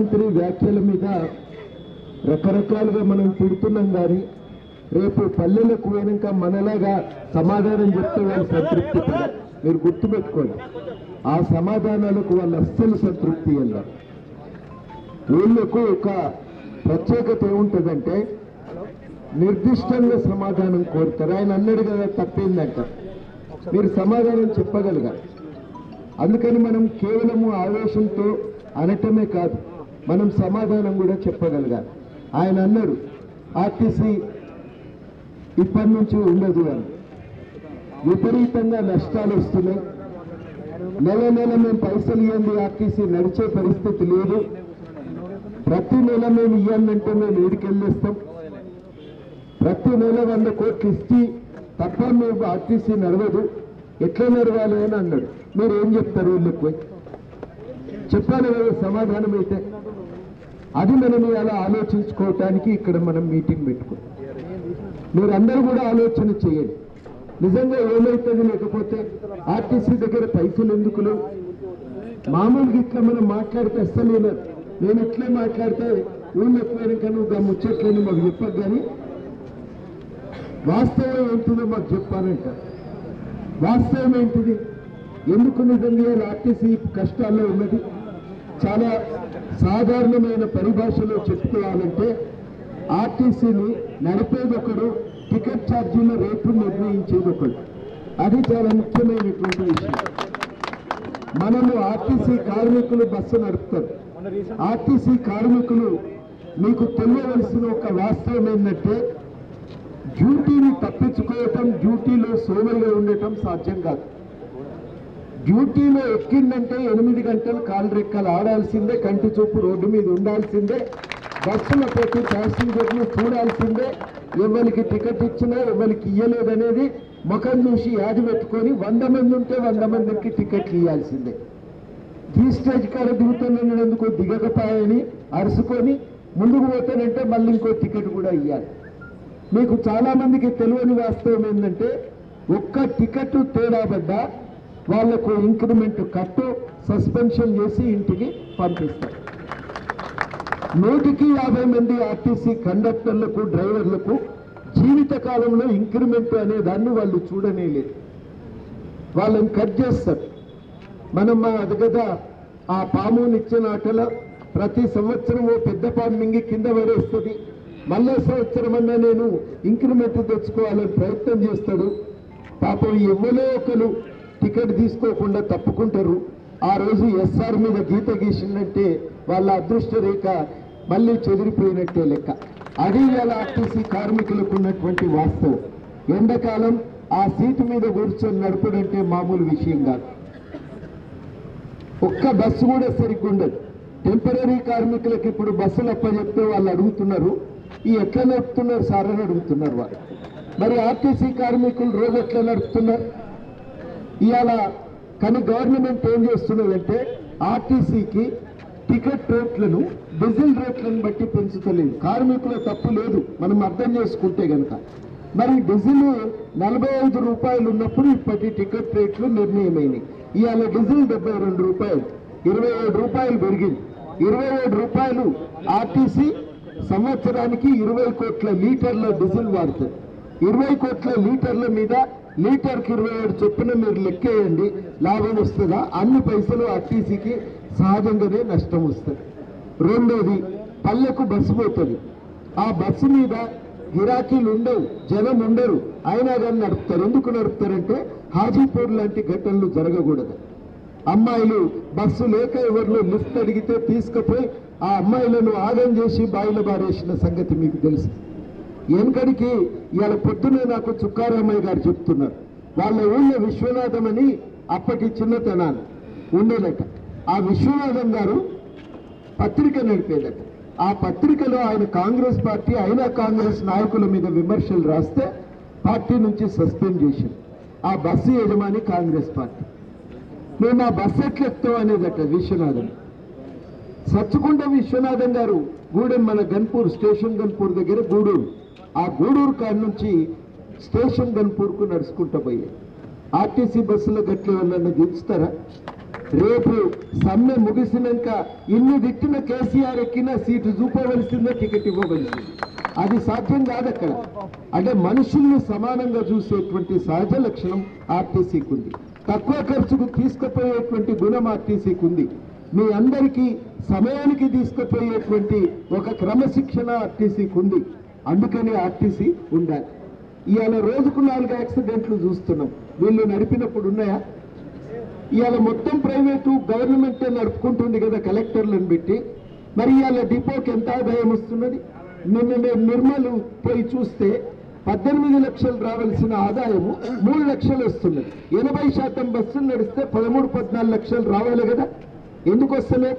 ముఖ్యమంత్రి వ్యాఖ్యల మీద రకరకాలుగా మనం తిడుతున్నాం కానీ రేపు పల్లెలకు పోయినాక మనలాగా సమాధానం చెప్తే వాళ్ళు సంతృప్తి పడరు. మీరు గుర్తుపెట్టుకోండి, ఆ సమాధానాలకు వాళ్ళు అస్సలు సంతృప్తి అన్నారు. వీళ్ళకు ఒక ప్రత్యేకత ఏముంటుందంటే నిర్దిష్టంగా సమాధానం కోరుతారు. ఆయన అన్నాడు కదా తప్పేందంట, మీరు సమాధానం చెప్పగలగాలి. అందుకని మనం కేవలము ఆవేశంతో అనటమే కాదు, మనం సమాధానం కూడా చెప్పగలగాలి. ఆయన అన్నాడు ఆర్టీసీ ఇప్పటి నుంచి ఉండదు అని. విపరీతంగా నష్టాలు వస్తున్నాయి. నెల నెల మేము పైసలు ఇవ్వండి ఆర్టీసీ నడిచే పరిస్థితి లేదు. ప్రతి నెల మేము ఇవ్వాలంటే మేము ఏడికెళ్ళేస్తాం. ప్రతి నెల 100 కోట్లు ఇచ్చి తప్ప మేము ఆర్టీసీ నడవదు, ఎట్లా నడవాలి అని అన్నాడు. మీరు ఏం చెప్తారు? వీళ్ళకి పోయి చెప్పాలి కదా సమాధానం. అయితే అది మనం అలా ఆలోచించుకోవటానికి ఇక్కడ మనం మీటింగ్ పెట్టుకున్నాం. మీరందరూ కూడా ఆలోచన చేయండి. నిజంగా ఏమవుతుంది? లేకపోతే ఆర్టీసీ దగ్గర పైసలు ఎందుకు లేవు? మామూలుగా ఇట్లా మనం మాట్లాడితే అస్సలు నేను ఇట్లే మాట్లాడితే ఊళ్ళో ఎక్కువైనాక నువ్వు ముచ్చట్లేని మాకు చెప్పకు, కానీ వాస్తవం ఏంటిదో మాకు చెప్పాలంట. వాస్తవం ఏంటిది? ఎందుకు నిజంగా ఆర్టీసీ కష్టాల్లో ఉన్నది? చాలా సాధారణమైన పరిభాషలో చెప్పుకోవాలంటే ఆర్టీసీని నడిపేది ఒకడు, టికెట్ ఛార్జీల రేట్లు నిర్ణయించేది ఒకడు. అది చాలా ముఖ్యమైనటువంటి విషయం. మనము ఆర్టీసీ కార్మికులు బస్సు నడుపుతారు. ఆర్టీసీ కార్మికులు మీకు తెలియవలసిన ఒక వాస్తవం ఏంటంటే డ్యూటీని తప్పించుకోవటం, డ్యూటీలో సోమరిగా ఉండటం సాధ్యం కాదు. డ్యూటీలో ఎక్కిందంటే 8 గంటలు కాలు రెక్కలు ఆడాల్సిందే, కంటి చూపు రోడ్డు మీద ఉండాల్సిందే, బస్సుల పెట్టి ప్యాసింజర్లు చూడాల్సిందే. ఎవరికి టికెట్ ఇచ్చినా ఎవరికి ఇయ్యలేదనేది ముఖం చూసి యాది పెట్టుకొని 100 మంది ఉంటే 100 మందికి టికెట్లు ఇవ్వాల్సిందే. ఈ స్టేజ్ కాడ దిగుతున్నందుకు దిగకపోయాని అరుసుకొని ముందుకు పోతానంటే మళ్ళీ ఇంకో టికెట్ కూడా ఇవ్వాలి. మీకు చాలా మందికి తెలియని వాస్తవం ఏంటంటే ఒక్క టికెట్ తేడా పడ్డా వాళ్లకు ఇంక్రిమెంట్ కట్టు సస్పెన్షన్ చేసి ఇంటికి పంపిస్తారు. 150 మంది ఆర్టీసీ కండక్టర్లకు డ్రైవర్లకు జీవితకాలంలో ఇంక్రిమెంట్ అనే దాన్ని వాళ్ళు చూడనే లేదు. వాళ్ళని కట్ చేస్తారు. మనం అది కదా ఆ పామునిచ్చిన ఆటలో ప్రతి సంవత్సరం ఓ పెద్ద పాము మింగి కింద పడేస్తుంది. మళ్ళీ సంవత్సరం అన్నా నేను ఇంక్రిమెంట్ తెచ్చుకోవాలని ప్రయత్నం చేస్తాడు. పాపం ఎవరో ఒకరు టికెట్ తీసుకోకుండా తప్పుకుంటారు. ఆ రోజు ఎస్ఆర్ మీద గీత గీసిందంటే వాళ్ళ అదృష్ట రేఖ మళ్ళీ చెదిరిపోయినట్టే లెక్క. అది ఇవాళ ఆర్టీసీ కార్మికులకు ఉన్నటువంటి వాస్తవం. ఎండాకాలం ఆ సీటు మీద కూర్చొని నడపడంటే మామూలు విషయం కాదు. ఒక్క బస్సు కూడా సరిగ్గా ఉండదు. టెంపరీ కార్మికులకు ఇప్పుడు బస్సులు అప్పచెప్తే వాళ్ళు అడుగుతున్నారు, ఈ ఎట్లా నడుపుతున్నారు సార్ అని అడుగుతున్నారు వాళ్ళు. మరి ఆర్టీసీ కార్మికులు రోజు ఎట్లా నడుపుతున్నారు ఇవాళ? కానీ గవర్నమెంట్ ఏం చేస్తున్నదంటే ఆర్టీసీకి టికెట్ రేట్లను డీజిల్ రేట్లను బట్టి పెంచుతలేదు. కార్మికుల తప్పు లేదు, మనం అర్థం చేసుకుంటే కనుక. మరి డీజిల్ 45 రూపాయలు ఉన్నప్పుడు ఇప్పటి టికెట్ రేట్లు నిర్ణయమైనవి. ఇవాళ డీజిల్ 72 రూపాయలు, 27 రూపాయలు పెరిగింది. 27 రూపాయలు ఆర్టీసీ సంవత్సరానికి 20 కోట్ల లీటర్ల డీజిల్ వాడుతుంది. 20 కోట్ల లీటర్ల మీద లీటర్కి 27 చొప్పున మీరు లెక్కేయండి, లాభం వస్తుందా? అన్ని పైసలు ఆర్టీసీకి సహజంగానే నష్టం వస్తుంది. రెండోది, పల్లెకు బస్సు పోతుంది. ఆ బస్సు మీద గిరాకీలు ఉండవు, జనం ఉండరు, అయినా కానీ నడుపుతారు. ఎందుకు నడుపుతారంటే హాజీపూర్ లాంటి ఘటనలు జరగకూడదు. అమ్మాయిలు బస్సు లేక ఎవరిలో లిఫ్ట్ అడిగితే తీసుకుపోయి ఆ అమ్మాయిలను ఆగం చేసి బాయిల బారేసిన సంగతి మీకు తెలుసు. వెనకడికి ఇవాళ పొద్దునే నాకు చుక్కారామయ్య గారు చెప్తున్నారు, వాళ్ళ ఊళ్ళో విశ్వనాథం అని అప్పటి చిన్నతనాన్ని ఉండేదట. ఆ విశ్వనాథం గారు పత్రిక నడిపేదట. ఆ పత్రికలో ఆయన కాంగ్రెస్ పార్టీ అయినా కాంగ్రెస్ నాయకుల మీద విమర్శలు రాస్తే పార్టీ నుంచి సస్పెండ్ చేసింది. ఆ బస్సు యజమాని కాంగ్రెస్ పార్టీ. మేము ఆ బస్సు ఎట్లా ఎక్కుతాం అనేదట విశ్వనాథం. సచ్చుకుంట విశ్వనాథం గారు గూడెం మన గన్పూర్ స్టేషన్ గన్పూర్ దగ్గర గూడూరు, ఆ గూడూరు కాడి నుంచి స్టేషన్ గన్పూర్కు నడుచుకుంటూ పోయాయి. ఆర్టీసీ బస్సులో గట్ల ఎవరన్నా దించుతారా? రేపు సమ్మె ముగిసినాక ఇన్ని తిట్టిన కేసీఆర్ ఎక్కిన సీటు చూపవలసిందే, టికెట్ ఇవ్వవలసింది. అది సాధ్యం కాదు అక్కడ. అంటే మనుషుల్ని సమానంగా చూసేటువంటి సహజ లక్షణం ఆర్టీసీకి ఉంది. తక్కువ ఖర్చుకు తీసుకుపోయేటువంటి గుణం ఆర్టీసీకి ఉంది. మీ అందరికీ సమయానికి తీసుకుపోయేటువంటి ఒక క్రమశిక్షణ ఆర్టీసీకి ఉంది. అందుకని ఆర్టీసీ ఉండాలి. ఇవాళ రోజుకు 4 యాక్సిడెంట్లు చూస్తున్నాం. వీళ్ళు నడిపినప్పుడు ఉన్నాయా? ఇవాళ మొత్తం ప్రైవేటు గవర్నమెంటే నడుపుకుంటుంది కదా కలెక్టర్లను పెట్టి. మరి ఇవాళ డిపోకి ఎంత ఆదాయం వస్తున్నది? నిన్న నేను నిర్మల్ పోయి చూస్తే 18 లక్షలు రావాల్సిన ఆదాయము 3 లక్షలు వస్తున్నది. 80% బస్సులు నడిస్తే 13-14 లక్షలు రావాలి కదా. ఎందుకు వస్తలే?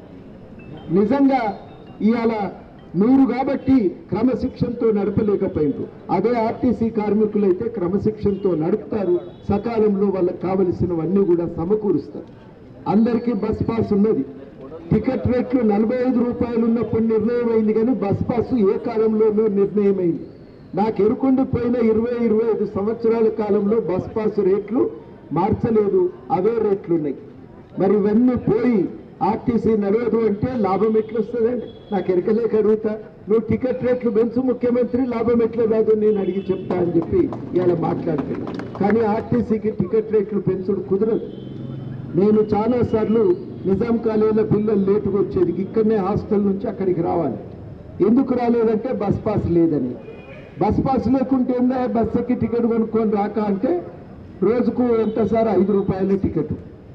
నిజంగా ఇవాళ మీరు కాబట్టి క్రమశిక్షణతో నడపలేకపోయిండ్రు. అదే ఆర్టీసీ కార్మికులైతే క్రమశిక్షణతో నడుపుతారు, సకాలంలో వాళ్ళకి కావలసినవన్నీ కూడా సమకూరుస్తారు. అందరికీ బస్ పాస్ ఉన్నది. టికెట్ రేట్లు 45 రూపాయలు ఉన్నప్పుడు నిర్ణయం అయింది, కానీ బస్ పాస్ ఏ కాలంలోనూ నిర్ణయం అయింది. నాకు ఎరుకుండిపోయిన 20-25 సంవత్సరాల కాలంలో బస్ పాస్ రేట్లు మార్చలేదు, అవే రేట్లు ఉన్నాయి. మరి ఇవన్నీ పోయి ఆర్టీసీ నడవదు అంటే లాభం ఎట్లా వస్తుందండి? నాకు ఎరకలేక అడుగుతా. నువ్వు టికెట్ రేట్లు పెంచు ముఖ్యమంత్రి, లాభం ఎట్లా రాదు నేను అడిగి చెప్తా అని చెప్పి ఇలా మాట్లాడుతాను. కానీ ఆర్టీసీకి టికెట్ రేట్లు పెంచుడు కుదరదు. నేను చాలాసార్లు నిజాం కాలేజీలో పిల్లలు లేటుగా వచ్చేది, ఇక్కడనే హాస్టల్ నుంచి అక్కడికి రావాలి. ఎందుకు రాలేదంటే బస్ పాస్ లేదని. బస్ పాస్ లేకుంటే ఏందా బస్ ఎక్కి టికెట్ కొనుక్కొని రాక అంటే రోజుకు ఎంత సార్? 5 రూపాయల టికెట్,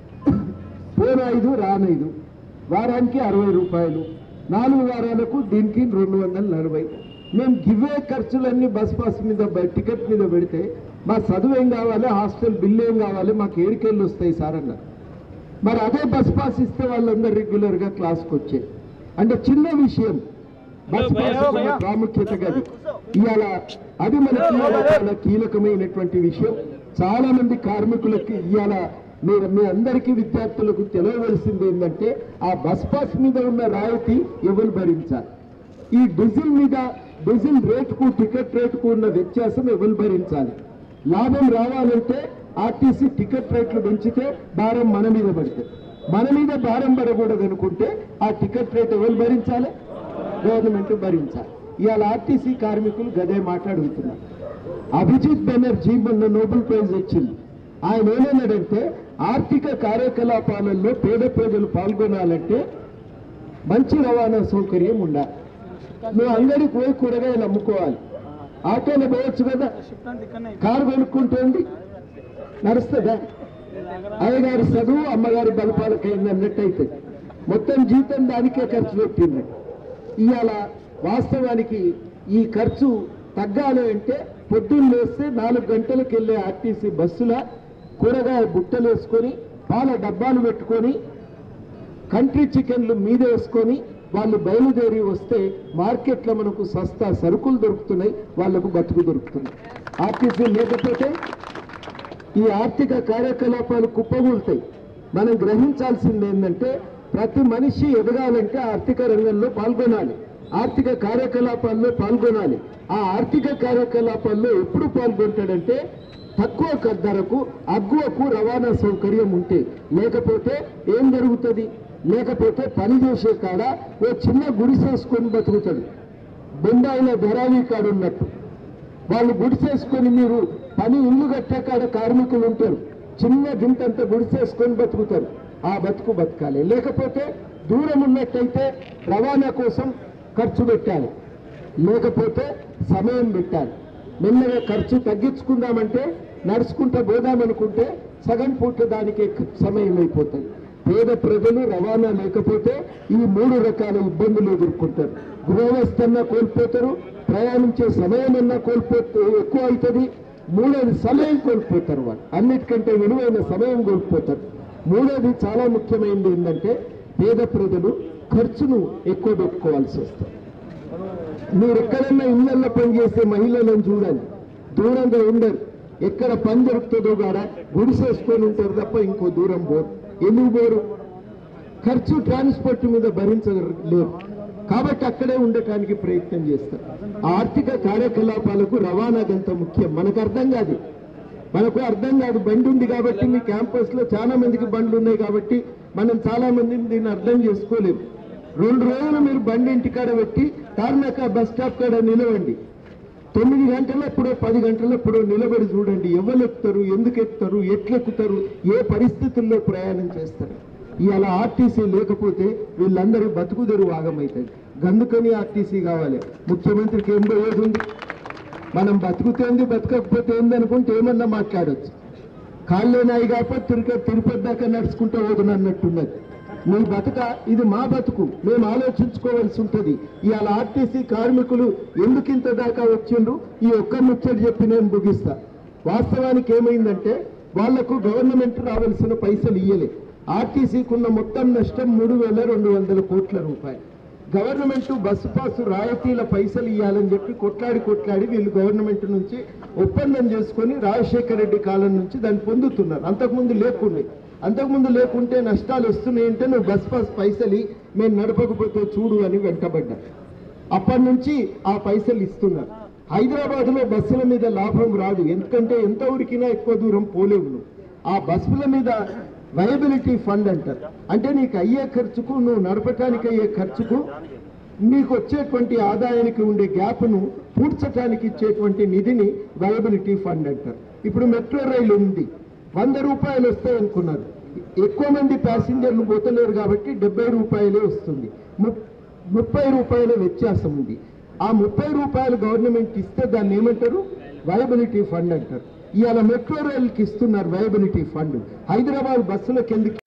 పోను 5 రాను 5, వారానికి 60 రూపాయలు, 4 వారాలకు దీనికి 240. మేము గివే ఖర్చులన్నీ బస్ పాస్ మీద టికెట్ మీద పెడితే మా చదువు ఏం కావాలి, హాస్టల్ బిల్లు ఏం కావాలి, మాకు 7 కేళ్ళు వస్తాయి సార్ అన్నారు. మరి అదే బస్ పాస్ ఇస్తే వాళ్ళందరూ రెగ్యులర్గా క్లాస్కి వచ్చేది. అంటే చిన్న విషయం బస్ పాస్ ప్రాముఖ్యత కాదు. ఇవాళ అది మనకి చాలా కీలకమైనటువంటి విషయం. చాలా మంది కార్మికులకి ఇవాళ మీ అందరికీ విద్యార్థులకు తెలియవలసింది ఏంటంటే ఆ బస్ పాస్ మీద ఉన్న రాయితీ ఎవరు భరించాలి? ఈ డీజిల్ రేటుకు టికెట్ రేటుకు ఉన్న వ్యత్యాసం ఎవరు భరించాలి? లాభం రావాలంటే ఆర్టీసీ టికెట్ రేట్లు పెంచితే భారం మన మీద పడుతుంది. మన మీద భారం పడకూడదు అనుకుంటే ఆ టికెట్ రేట్ ఎవరు భరించాలి? గవర్నమెంట్ భరించాలి. ఇవాళ ఆర్టీసీ కార్మికులు గదే మాట్లాడుతున్నారు. అభిజిత్ బెనర్జీ మొన్న నోబెల్ ప్రైజ్ వచ్చింది. ఆయన ఏమన్నాడంటే ఆర్థిక కార్యకలాపాలలో పేద ప్రజలు పాల్గొనాలంటే మంచి రవాణా సౌకర్యం ఉండాలి. నువ్వు అంగడికి పోయి కూరగాయలు అమ్ముకోవాలి, ఆటోలో పోవచ్చు కదా, కారు కొనుక్కుంటుంది, నడుస్తుందా? అయ్యగారి చదువు అమ్మగారి బలపాలకైంది అన్నట్టయితే మొత్తం జీతం దానికే ఖర్చు పెట్టింది. ఇవాళ వాస్తవానికి ఈ ఖర్చు తగ్గాలి అంటే పొద్దున్న లేస్తే 4 గంటలకు వెళ్ళే ఆర్టీసీ బస్సుల కూరగాయ బుట్టలు వేసుకొని, పాల డబ్బాలు పెట్టుకొని, కంట్రీ చికెన్లు మీద వేసుకొని వాళ్ళు బయలుదేరి వస్తే మార్కెట్లో మనకు సస్తా సరుకులు దొరుకుతున్నాయి, వాళ్లకు బతుకు దొరుకుతుంది. ఆర్టీసీ లేకపోతే ఈ ఆర్థిక కార్యకలాపాలు కుప్పగూలుతాయి. మనం గ్రహించాల్సింది ఏంటంటే ప్రతి మనిషి ఎదగాలంటే ఆర్థిక రంగంలో పాల్గొనాలి, ఆర్థిక కార్యకలాపాల్లో పాల్గొనాలి. ఆ ఆర్థిక కార్యకలాపాల్లో ఎప్పుడు పాల్గొంటాడంటే తక్కువ ధరకు అగ్గువకు రవాణా సౌకర్యం ఉంటే. లేకపోతే ఏం జరుగుతుంది? లేకపోతే పని చేసే కాడ ఓ చిన్న గుడిసేసుకొని బతుకుతాడు. బొంబాయిలో ధరావి కాడ ఉన్నట్టు వాళ్ళు గుడిసేసుకొని, మీరు పని ఇల్లు కట్టే కాడ కార్మికులు ఉంటారు, చిన్న గింతంత గుడిసేసుకొని బతుకుతారు. ఆ బతుకు బతకాలి. లేకపోతే దూరం ఉన్నట్టయితే రవాణా కోసం ఖర్చు పెట్టాలి, లేకపోతే సమయం పెట్టాలి. మెల్లగా ఖర్చు తగ్గించుకుందామంటే నడుచుకుంటూ పోదామనుకుంటే సగం పూట దానికి సమయం అయిపోతుంది. పేద ప్రజలు రవాణా లేకపోతే ఈ 3 రకాల ఇబ్బందులు ఎదుర్కొంటారు. గృహవస్థన్నా కోల్పోతారు, ప్రయాణించే సమయం అన్నా కోల్పోతే ఎక్కువ అవుతుంది, 3వది సమయం కోల్పోతారు. వాళ్ళు అన్నిటికంటే విలువైన సమయం కోల్పోతారు. 3వది చాలా ముఖ్యమైనది ఏంటంటే పేద ప్రజలు ఖర్చును ఎక్కువ పెట్టుకోవాల్సి వస్తుంది. మీరు ఎక్కడన్నా ఇళ్లలో పనిచేసే మహిళలను చూడండి, దూరంగా ఉండరు. ఎక్కడ పని దొరుకుతుందో కాడ గుడిసేసుకొని ఉంటారు తప్ప ఇంకో దూరం పోరు. ఎందుకు పోరు? ఖర్చు ట్రాన్స్పోర్ట్ మీద భరించలేరు కాబట్టి అక్కడే ఉండటానికి ప్రయత్నం చేస్తారు. ఆర్థిక కార్యకలాపాలకు రవాణా ఎంత ముఖ్యం మనకు అర్థం కాదు. మనకు అర్థం కాదు, బండి ఉంది కాబట్టి మీ క్యాంపస్లో చాలా మందికి బండ్లు ఉన్నాయి కాబట్టి మనం చాలా మందిని దీన్ని అర్థం చేసుకోలేము. 2 రోజులు మీరు బండి ఇంటికాడ పెట్టి తార్నాక బస్ స్టాప్ కాడ నిలవండి. 9 గంటలప్పుడో 10 గంటలప్పుడో నిలబడి చూడండి, ఎవరు ఎక్కుతారు, ఎందుకు ఎక్కుతారు, ఎట్లెక్కుతారు, ఏ పరిస్థితుల్లో ప్రయాణం చేస్తారు. ఇవాళ ఆర్టీసీ లేకపోతే వీళ్ళందరూ బతుకుదెరు ఆగమవుతుంది. గందుకని ఆర్టీసీ కావాలి. ముఖ్యమంత్రికి ఏం పోయేది ఉంది? మనం బతుకుతేంది బతకకపోతే ఏందనుకుంటే ఏమన్నా మాట్లాడచ్చు. కాళ్ళేనాయి కాకపోతే తిరుపతి దాకా నడుచుకుంటూ పోదును అన్నట్టున్నది. మీ బతుక ఇది మా బతుకు, మేము ఆలోచించుకోవాల్సి ఉంటుంది. ఇవాళ ఆర్టీసీ కార్మికులు ఎందుకు ఇంత దాకా వచ్చిండ్రు, ఈ ఒక్క ముచ్చట చెప్పి నేను ముగిస్తా. వాస్తవానికి ఏమైందంటే వాళ్లకు గవర్నమెంట్ రావాల్సిన పైసలు ఇయ్యలే. ఆర్టీసీకి ఉన్న మొత్తం నష్టం 3,200 కోట్ల రూపాయలు. గవర్నమెంట్ బస్సు పాసు రాయితీల పైసలు ఇవ్వాలని చెప్పి కొట్లాడి వీళ్ళు గవర్నమెంట్ నుంచి ఒప్పందం చేసుకొని రాజశేఖర రెడ్డి కాలం నుంచి దాన్ని పొందుతున్నారు. అంతకుముందు లేకుంటే నష్టాలు వస్తున్నాయంటే నువ్వు బస్ పాస్ పైసలు మేము నడపకపోతే చూడు అని వెంటబడ్డా. అప్పటి నుంచి ఆ పైసలు ఇస్తున్నారు. హైదరాబాద్లో బస్సుల మీద లాభం రాదు, ఎందుకంటే ఎంత ఉరికినా ఎక్కువ దూరం పోలేవు నువ్వు. ఆ బస్సుల మీద వయబిలిటీ ఫండ్ అంటారు. అంటే నీకు అయ్యే ఖర్చుకు, నువ్వు నడపటానికి అయ్యే ఖర్చుకు, నీకు వచ్చేటువంటి ఆదాయానికి ఉండే గ్యాప్ను పూడ్చడానికి ఇచ్చేటువంటి నిధిని వయబిలిటీ ఫండ్ అంటారు. ఇప్పుడు మెట్రో రైలు ఉంది, 100 రూపాయలు వస్తాయి అనుకున్నారు. ఎక్కువ మంది ప్యాసింజర్లు పోతలేరు కాబట్టి 70 రూపాయలే వస్తుంది. 30 రూపాయల వ్యత్యాసం ఉంది. ఆ 30 రూపాయలు గవర్నమెంట్ ఇస్తే దాన్ని ఏమంటారు? వయబిలిటీ ఫండ్ అంటారు. ఇవాళ మెట్రో రైలుకి ఇస్తున్నారు వయబిలిటీ ఫండ్. హైదరాబాద్ బస్సులకు ఎందుకు